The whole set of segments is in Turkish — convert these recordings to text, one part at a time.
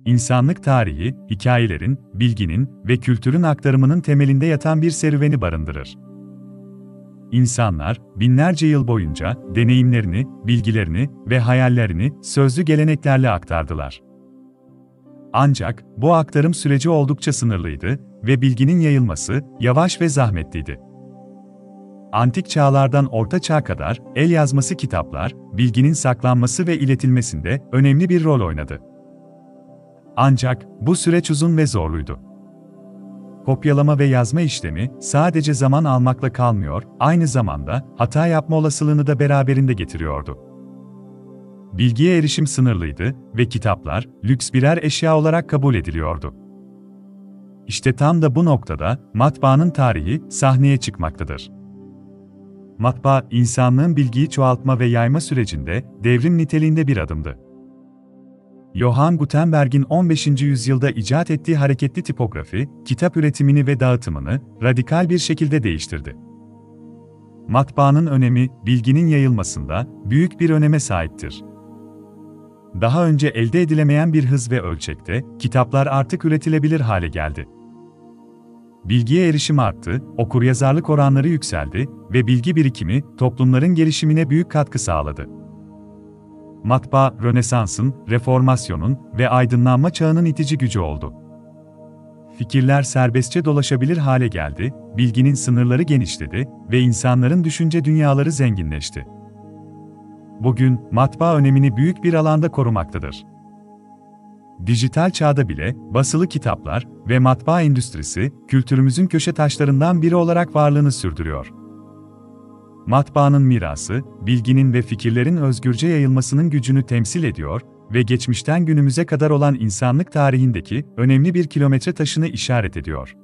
insanlık tarihi, hikayelerin, bilginin ve kültürün aktarımının temelinde yatan bir serüveni barındırır. İnsanlar, binlerce yıl boyunca deneyimlerini, bilgilerini ve hayallerini sözlü geleneklerle aktardılar. Ancak bu aktarım süreci oldukça sınırlıydı ve bilginin yayılması yavaş ve zahmetliydi. Antik çağlardan Orta Çağ'a kadar el yazması kitaplar, bilginin saklanması ve iletilmesinde önemli bir rol oynadı. Ancak bu süreç uzun ve zorluydu. Kopyalama ve yazma işlemi sadece zaman almakla kalmıyor, aynı zamanda hata yapma olasılığını da beraberinde getiriyordu. Bilgiye erişim sınırlıydı ve kitaplar lüks birer eşya olarak kabul ediliyordu. İşte tam da bu noktada matbaanın tarihi sahneye çıkmaktadır. Matbaa, insanlığın bilgiyi çoğaltma ve yayma sürecinde devrim niteliğinde bir adımdı. Johann Gutenberg'in 15. yüzyılda icat ettiği hareketli tipografi, kitap üretimini ve dağıtımını radikal bir şekilde değiştirdi. Matbaanın önemi, bilginin yayılmasında büyük bir öneme sahiptir. Daha önce elde edilemeyen bir hız ve ölçekte, kitaplar artık üretilebilir hale geldi. Bilgiye erişim arttı, okuryazarlık oranları yükseldi ve bilgi birikimi toplumların gelişimine büyük katkı sağladı. Matbaa, Rönesans'ın, Reformasyon'un ve aydınlanma çağının itici gücü oldu. Fikirler serbestçe dolaşabilir hale geldi, bilginin sınırları genişledi ve insanların düşünce dünyaları zenginleşti. Bugün, matbaa önemini büyük bir alanda korumaktadır. Dijital çağda bile, basılı kitaplar ve matbaa endüstrisi, kültürümüzün köşe taşlarından biri olarak varlığını sürdürüyor. Matbaanın mirası, bilginin ve fikirlerin özgürce yayılmasının gücünü temsil ediyor ve geçmişten günümüze kadar olan insanlık tarihindeki önemli bir kilometre taşını işaret ediyor.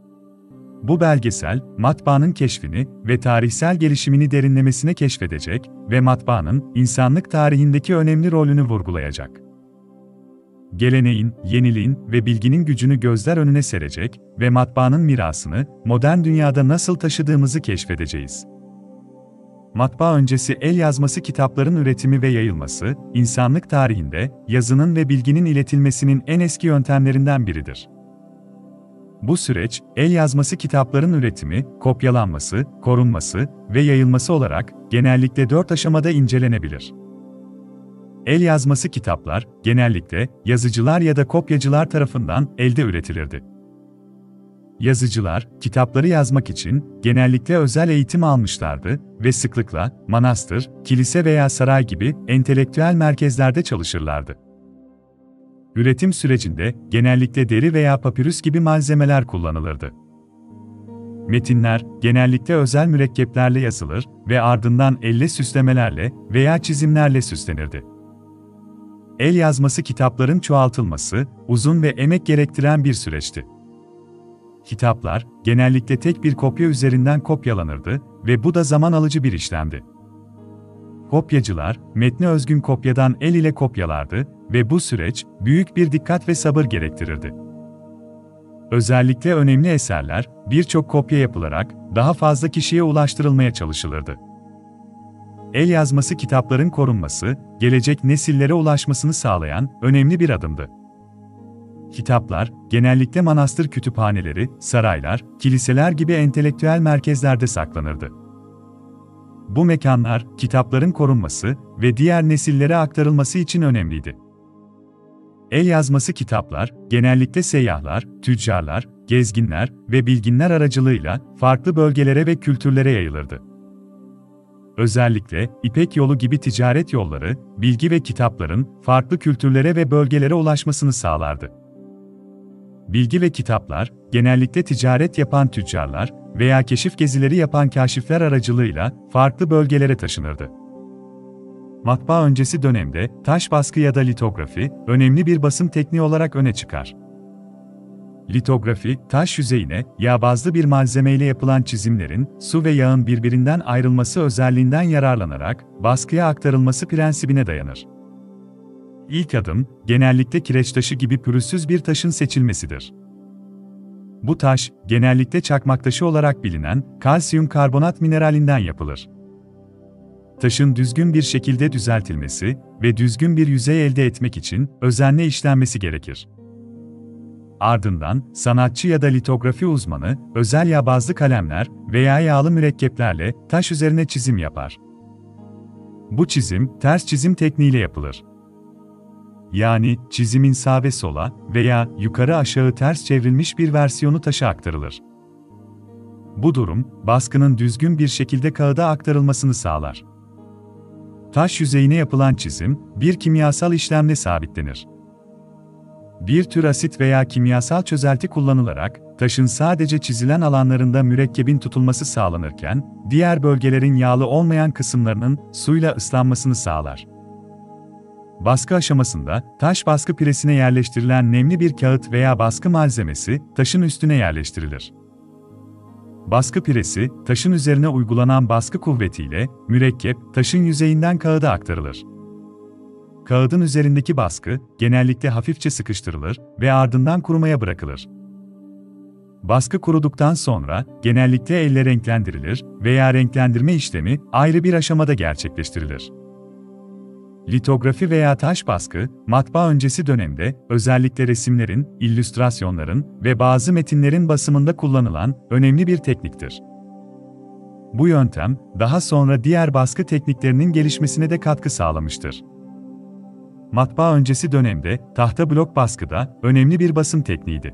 Bu belgesel, matbaanın keşfini ve tarihsel gelişimini derinlemesine keşfedecek ve matbaanın insanlık tarihindeki önemli rolünü vurgulayacak. Geleneğin, yeniliğin ve bilginin gücünü gözler önüne serecek ve matbaanın mirasını modern dünyada nasıl taşıdığımızı keşfedeceğiz. Matbaa öncesi el yazması kitapların üretimi ve yayılması, insanlık tarihinde yazının ve bilginin iletilmesinin en eski yöntemlerinden biridir. Bu süreç, el yazması kitapların üretimi, kopyalanması, korunması ve yayılması olarak genellikle 4 aşamada incelenebilir. El yazması kitaplar, genellikle yazıcılar ya da kopyacılar tarafından elde üretilirdi. Yazıcılar, kitapları yazmak için genellikle özel eğitim almışlardı ve sıklıkla manastır, kilise veya saray gibi entelektüel merkezlerde çalışırlardı. Üretim sürecinde genellikle deri veya papirüs gibi malzemeler kullanılırdı. Metinler genellikle özel mürekkeplerle yazılır ve ardından elle süslemelerle veya çizimlerle süslenirdi. El yazması kitapların çoğaltılması, uzun ve emek gerektiren bir süreçti. Kitaplar, genellikle tek bir kopya üzerinden kopyalanırdı ve bu da zaman alıcı bir işlemdi. Kopyacılar, metne özgün kopyadan el ile kopyalardı ve bu süreç, büyük bir dikkat ve sabır gerektirirdi. Özellikle önemli eserler, birçok kopya yapılarak, daha fazla kişiye ulaştırılmaya çalışılırdı. El yazması kitapların korunması, gelecek nesillere ulaşmasını sağlayan önemli bir adımdı. Kitaplar, genellikle manastır kütüphaneleri, saraylar, kiliseler gibi entelektüel merkezlerde saklanırdı. Bu mekanlar, kitapların korunması ve diğer nesillere aktarılması için önemliydi. El yazması kitaplar, genellikle seyyahlar, tüccarlar, gezginler ve bilginler aracılığıyla farklı bölgelere ve kültürlere yayılırdı. Özellikle, İpek Yolu gibi ticaret yolları, bilgi ve kitapların farklı kültürlere ve bölgelere ulaşmasını sağlardı. Bilgi ve kitaplar, genellikle ticaret yapan tüccarlar veya keşif gezileri yapan kâşifler aracılığıyla farklı bölgelere taşınırdı. Matbaa öncesi dönemde, taş baskı ya da litografi, önemli bir basım tekniği olarak öne çıkar. Litografi, taş yüzeyine, yağ bazlı bir malzemeyle yapılan çizimlerin, su ve yağın birbirinden ayrılması özelliğinden yararlanarak, baskıya aktarılması prensibine dayanır. İlk adım, genellikle kireç taşı gibi pürüzsüz bir taşın seçilmesidir. Bu taş, genellikle çakmak taşı olarak bilinen kalsiyum karbonat mineralinden yapılır. taşın düzgün bir şekilde düzeltilmesi ve düzgün bir yüzey elde etmek için özenle işlenmesi gerekir. Ardından, sanatçı ya da litografi uzmanı, özel yağ bazlı kalemler veya yağlı mürekkeplerle taş üzerine çizim yapar. Bu çizim, ters çizim tekniğiyle yapılır. Yani, çizimin sağa ve sola veya yukarı aşağı ters çevrilmiş bir versiyonu taşa aktarılır. Bu durum, baskının düzgün bir şekilde kağıda aktarılmasını sağlar. Taş yüzeyine yapılan çizim, bir kimyasal işlemle sabitlenir. Bir tür asit veya kimyasal çözelti kullanılarak, taşın sadece çizilen alanlarında mürekkebin tutulması sağlanırken, diğer bölgelerin yağlı olmayan kısımlarının suyla ıslanmasını sağlar. Baskı aşamasında, taş baskı piresine yerleştirilen nemli bir kağıt veya baskı malzemesi, taşın üstüne yerleştirilir. Baskı piresi, taşın üzerine uygulanan baskı kuvvetiyle, mürekkep, taşın yüzeyinden kağıda aktarılır. Kağıdın üzerindeki baskı, genellikle hafifçe sıkıştırılır ve ardından kurumaya bırakılır. Baskı kuruduktan sonra, genellikle elle renklendirilir veya renklendirme işlemi ayrı bir aşamada gerçekleştirilir. Litografi veya taş baskı, matbaa öncesi dönemde, özellikle resimlerin, illüstrasyonların ve bazı metinlerin basımında kullanılan önemli bir tekniktir. Bu yöntem, daha sonra diğer baskı tekniklerinin gelişmesine de katkı sağlamıştır. Matbaa öncesi dönemde, tahta blok baskı da önemli bir basım tekniğiydi.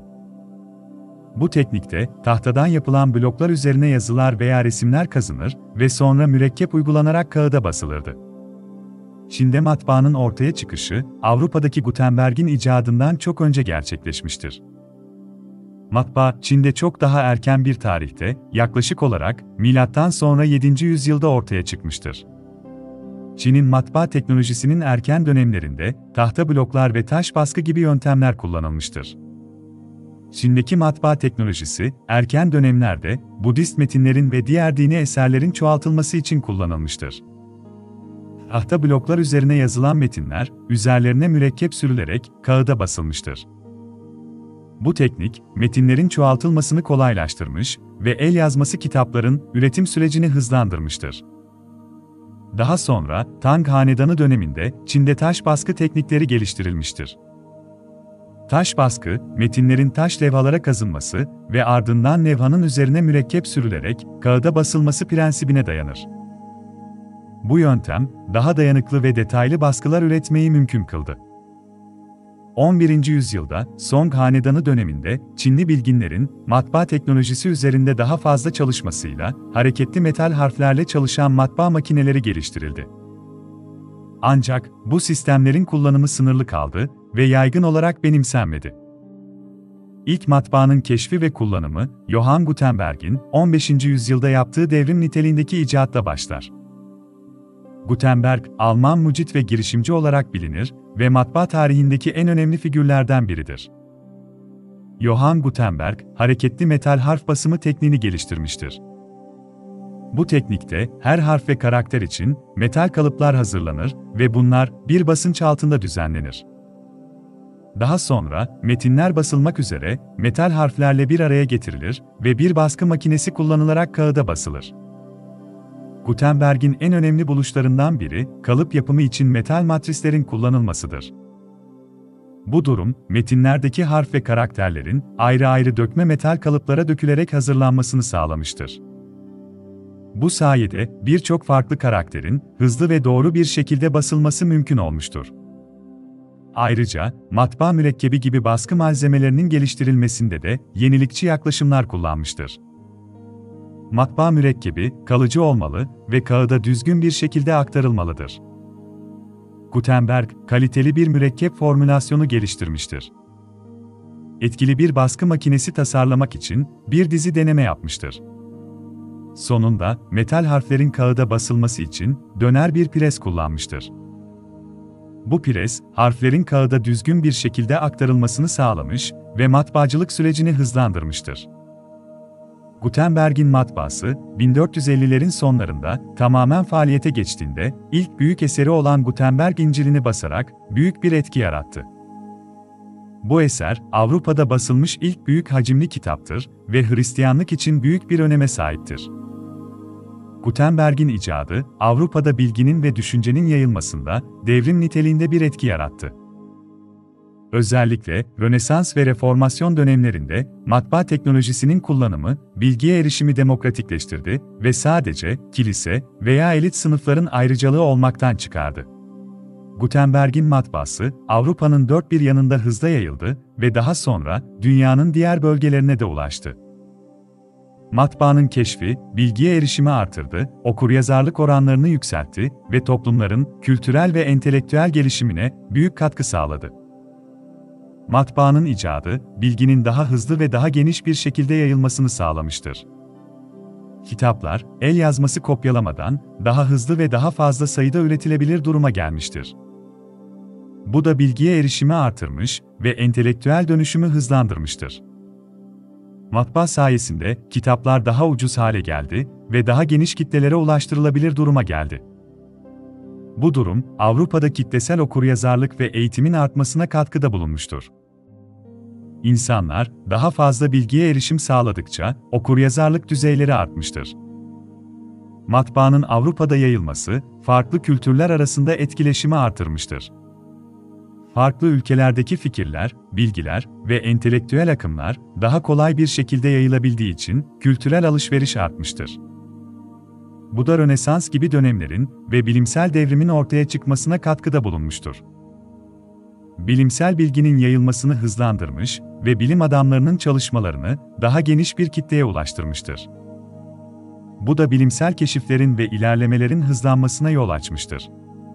Bu teknikte, tahtadan yapılan bloklar üzerine yazılar veya resimler kazınır ve sonra mürekkep uygulanarak kağıda basılırdı. Çin'de matbaanın ortaya çıkışı, Avrupa'daki Gutenberg'in icadından çok önce gerçekleşmiştir. Matbaa, Çin'de çok daha erken bir tarihte, yaklaşık olarak, milattan sonra 7. yüzyılda ortaya çıkmıştır. Çin'in matbaa teknolojisinin erken dönemlerinde, tahta bloklar ve taş baskı gibi yöntemler kullanılmıştır. Çin'deki matbaa teknolojisi, erken dönemlerde, Budist metinlerin ve diğer dini eserlerin çoğaltılması için kullanılmıştır. Tahta bloklar üzerine yazılan metinler, üzerlerine mürekkep sürülerek kağıda basılmıştır. Bu teknik, metinlerin çoğaltılmasını kolaylaştırmış ve el yazması kitapların üretim sürecini hızlandırmıştır. Daha sonra, Tang Hanedanı döneminde Çin'de taş baskı teknikleri geliştirilmiştir. Taş baskı, metinlerin taş levhalara kazınması ve ardından levhanın üzerine mürekkep sürülerek kağıda basılması prensibine dayanır. Bu yöntem, daha dayanıklı ve detaylı baskılar üretmeyi mümkün kıldı. 11. yüzyılda, Song Hanedanı döneminde, Çinli bilginlerin, matbaa teknolojisi üzerinde daha fazla çalışmasıyla, hareketli metal harflerle çalışan matbaa makineleri geliştirildi. Ancak, bu sistemlerin kullanımı sınırlı kaldı ve yaygın olarak benimsenmedi. İlk matbaanın keşfi ve kullanımı, Johann Gutenberg'in 15. yüzyılda yaptığı devrim niteliğindeki icatla başlar. Gutenberg, Alman mucit ve girişimci olarak bilinir ve matbaa tarihindeki en önemli figürlerden biridir. Johann Gutenberg, hareketli metal harf basımı tekniğini geliştirmiştir. Bu teknikte, her harf ve karakter için metal kalıplar hazırlanır ve bunlar bir basınç altında düzenlenir. Daha sonra, metinler basılmak üzere metal harflerle bir araya getirilir ve bir baskı makinesi kullanılarak kağıda basılır. Gutenberg'in en önemli buluşlarından biri, kalıp yapımı için metal matrislerin kullanılmasıdır. Bu durum, metinlerdeki harf ve karakterlerin ayrı ayrı dökme metal kalıplara dökülerek hazırlanmasını sağlamıştır. Bu sayede birçok farklı karakterin hızlı ve doğru bir şekilde basılması mümkün olmuştur. Ayrıca, matbaa mürekkebi gibi baskı malzemelerinin geliştirilmesinde de yenilikçi yaklaşımlar kullanmıştır. Matbaa mürekkebi, kalıcı olmalı ve kağıda düzgün bir şekilde aktarılmalıdır. Gutenberg, kaliteli bir mürekkep formülasyonu geliştirmiştir. Etkili bir baskı makinesi tasarlamak için bir dizi deneme yapmıştır. Sonunda, metal harflerin kağıda basılması için döner bir pres kullanmıştır. Bu pres, harflerin kağıda düzgün bir şekilde aktarılmasını sağlamış ve matbaacılık sürecini hızlandırmıştır. Gutenberg'in matbaası, 1450'lerin sonlarında tamamen faaliyete geçtiğinde, ilk büyük eseri olan Gutenberg İncil'ini basarak büyük bir etki yarattı. Bu eser, Avrupa'da basılmış ilk büyük hacimli kitaptır ve Hristiyanlık için büyük bir öneme sahiptir. Gutenberg'in icadı, Avrupa'da bilginin ve düşüncenin yayılmasında devrim niteliğinde bir etki yarattı. Özellikle Rönesans ve Reformasyon dönemlerinde matbaa teknolojisinin kullanımı bilgiye erişimi demokratikleştirdi ve sadece kilise veya elit sınıfların ayrıcalığı olmaktan çıkardı. Gutenberg'in matbaası Avrupa'nın dört bir yanında hızla yayıldı ve daha sonra dünyanın diğer bölgelerine de ulaştı. Matbaanın keşfi, bilgiye erişimi artırdı, okuryazarlık oranlarını yükseltti ve toplumların kültürel ve entelektüel gelişimine büyük katkı sağladı. Matbaanın icadı, bilginin daha hızlı ve daha geniş bir şekilde yayılmasını sağlamıştır. Kitaplar, el yazması kopyalamadan, daha hızlı ve daha fazla sayıda üretilebilir duruma gelmiştir. Bu da bilgiye erişimi artırmış ve entelektüel dönüşümü hızlandırmıştır. Matbaa sayesinde kitaplar daha ucuz hale geldi ve daha geniş kitlelere ulaştırılabilir duruma geldi. Bu durum, Avrupa'da kitlesel okuryazarlık ve eğitimin artmasına katkıda bulunmuştur. İnsanlar, daha fazla bilgiye erişim sağladıkça okuryazarlık düzeyleri artmıştır. Matbaanın Avrupa'da yayılması, farklı kültürler arasında etkileşimi artırmıştır. Farklı ülkelerdeki fikirler, bilgiler ve entelektüel akımlar daha kolay bir şekilde yayılabildiği için kültürel alışveriş artmıştır. Bu da Rönesans gibi dönemlerin ve bilimsel devrimin ortaya çıkmasına katkıda bulunmuştur. Bilimsel bilginin yayılmasını hızlandırmış ve bilim adamlarının çalışmalarını daha geniş bir kitleye ulaştırmıştır. Bu da bilimsel keşiflerin ve ilerlemelerin hızlanmasına yol açmıştır.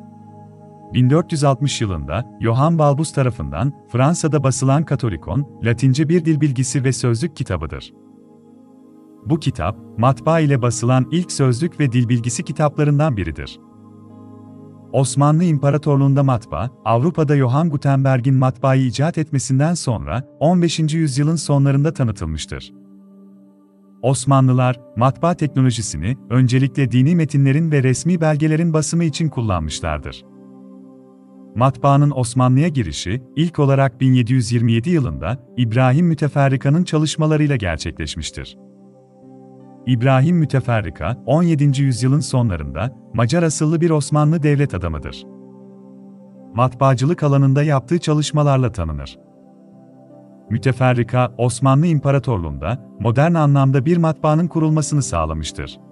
1460 yılında Johann Balbus tarafından Fransa'da basılan Katolikon, Latince bir dil bilgisi ve sözlük kitabıdır. Bu kitap, matbaa ile basılan ilk sözlük ve dil bilgisi kitaplarından biridir. Osmanlı İmparatorluğu'nda matbaa, Avrupa'da Johann Gutenberg'in matbaayı icat etmesinden sonra 15. yüzyılın sonlarında tanıtılmıştır. Osmanlılar, matbaa teknolojisini öncelikle dini metinlerin ve resmi belgelerin basımı için kullanmışlardır. Matbaanın Osmanlı'ya girişi, ilk olarak 1727 yılında İbrahim Müteferrika'nın çalışmalarıyla gerçekleşmiştir. İbrahim Müteferrika, 17. yüzyılın sonlarında Macar asıllı bir Osmanlı devlet adamıdır. Matbaacılık alanında yaptığı çalışmalarla tanınır. Müteferrika, Osmanlı İmparatorluğu'nda modern anlamda bir matbaanın kurulmasını sağlamıştır.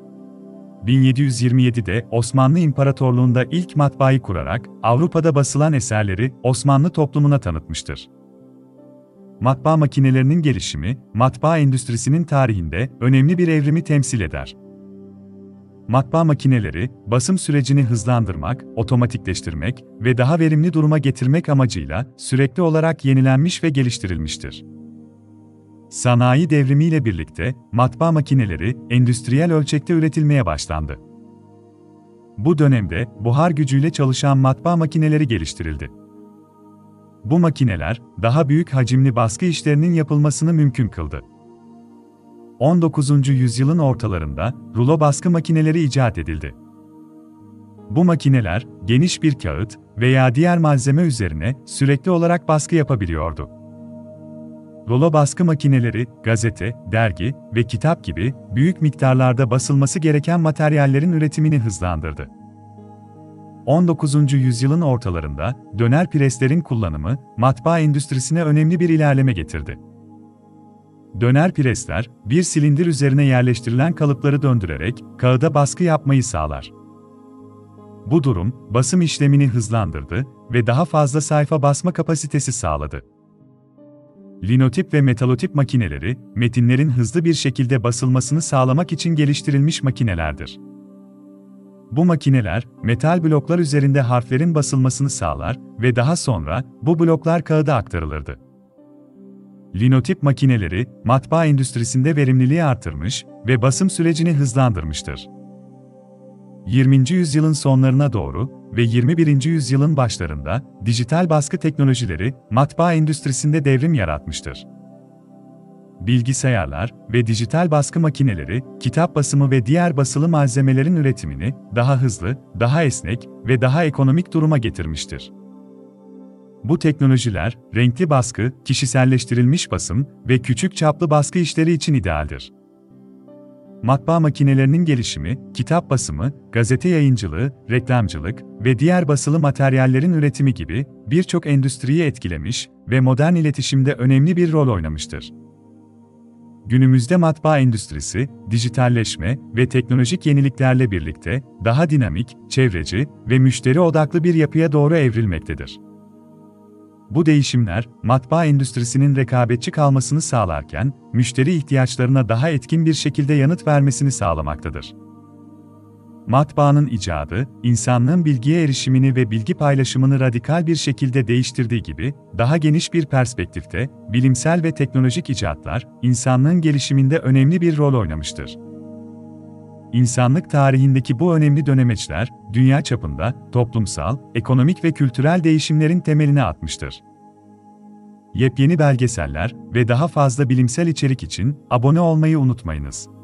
1727'de Osmanlı İmparatorluğu'nda ilk matbaayı kurarak Avrupa'da basılan eserleri Osmanlı toplumuna tanıtmıştır. Matbaa makinelerinin gelişimi, matbaa endüstrisinin tarihinde önemli bir evrimi temsil eder. Matbaa makineleri, basım sürecini hızlandırmak, otomatikleştirmek ve daha verimli duruma getirmek amacıyla sürekli olarak yenilenmiş ve geliştirilmiştir. Sanayi devrimiyle birlikte matbaa makineleri endüstriyel ölçekte üretilmeye başlandı. Bu dönemde buhar gücüyle çalışan matbaa makineleri geliştirildi. Bu makineler daha büyük hacimli baskı işlerinin yapılmasını mümkün kıldı. 19. yüzyılın ortalarında rulo baskı makineleri icat edildi. Bu makineler geniş bir kağıt veya diğer malzeme üzerine sürekli olarak baskı yapabiliyordu. Rulo baskı makineleri, gazete, dergi ve kitap gibi büyük miktarlarda basılması gereken materyallerin üretimini hızlandırdı. 19. yüzyılın ortalarında döner preslerin kullanımı matbaa endüstrisine önemli bir ilerleme getirdi. Döner presler, bir silindir üzerine yerleştirilen kalıpları döndürerek kağıda baskı yapmayı sağlar. Bu durum, basım işlemini hızlandırdı ve daha fazla sayfa basma kapasitesi sağladı. Linotip ve metalotip makineleri, metinlerin hızlı bir şekilde basılmasını sağlamak için geliştirilmiş makinelerdir. Bu makineler, metal bloklar üzerinde harflerin basılmasını sağlar ve daha sonra bu bloklar kağıda aktarılırdı. Linotip makineleri, matbaa endüstrisinde verimliliği artırmış ve basım sürecini hızlandırmıştır. 20. yüzyılın sonlarına doğru ve 21. yüzyılın başlarında dijital baskı teknolojileri matbaa endüstrisinde devrim yaratmıştır. Bilgisayarlar ve dijital baskı makineleri, kitap basımı ve diğer basılı malzemelerin üretimini daha hızlı, daha esnek ve daha ekonomik duruma getirmiştir. Bu teknolojiler, renkli baskı, kişiselleştirilmiş basım ve küçük çaplı baskı işleri için idealdir. matbaa makinelerinin gelişimi, kitap basımı, gazete yayıncılığı, reklamcılık ve diğer basılı materyallerin üretimi gibi birçok endüstriyi etkilemiş ve modern iletişimde önemli bir rol oynamıştır. Günümüzde matbaa endüstrisi, dijitalleşme ve teknolojik yeniliklerle birlikte daha dinamik, çevreci ve müşteri odaklı bir yapıya doğru evrilmektedir. Bu değişimler, matbaa endüstrisinin rekabetçi kalmasını sağlarken, müşteri ihtiyaçlarına daha etkin bir şekilde yanıt vermesini sağlamaktadır. Matbaanın icadı, insanlığın bilgiye erişimini ve bilgi paylaşımını radikal bir şekilde değiştirdiği gibi, daha geniş bir perspektifte, bilimsel ve teknolojik icatlar, insanlığın gelişiminde önemli bir rol oynamıştır. İnsanlık tarihindeki bu önemli dönemeçler, dünya çapında toplumsal, ekonomik ve kültürel değişimlerin temelini atmıştır. Yepyeni belgeseller ve daha fazla bilimsel içerik için abone olmayı unutmayınız.